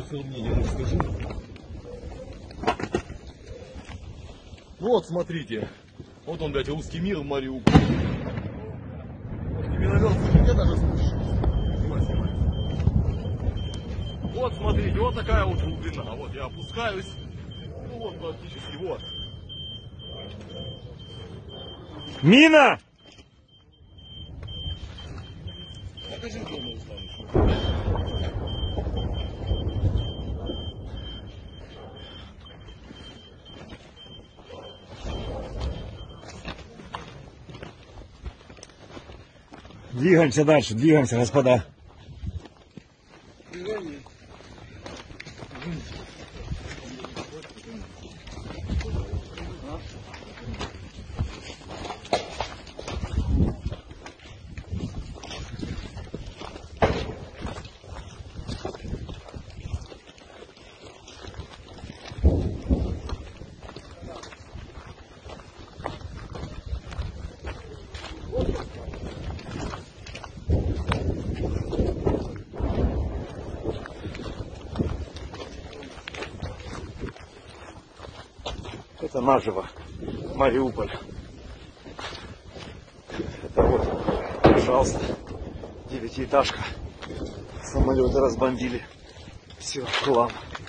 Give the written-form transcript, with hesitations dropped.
свое мнение расскажу. Вот, смотрите. Вот он, блядь, русский мир в Мариуполе. Минометцы мне даже спущусь. Снимай. Вот, смотрите, вот такая вот глубина. Вот я опускаюсь. Ну вот практически, вот. Мина! Покажи, где мы устанешь. Двигаемся дальше, двигаемся, господа. Это наживо, Мариуполь. Это вот, пожалуйста, 9-этажка. Самолеты разбомбили. Все в хлам.